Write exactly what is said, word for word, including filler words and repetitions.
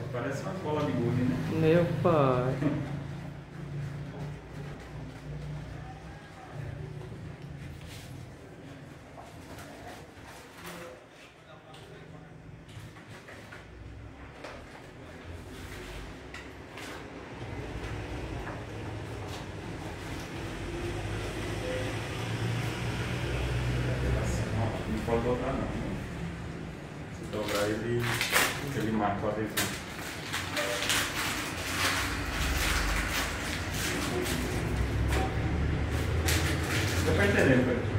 Parece uma cola de gude, né? Meu pai. Não pode dobrar não. Se dobrar ele, ele mata o adesivo. Deu pra entender, velho?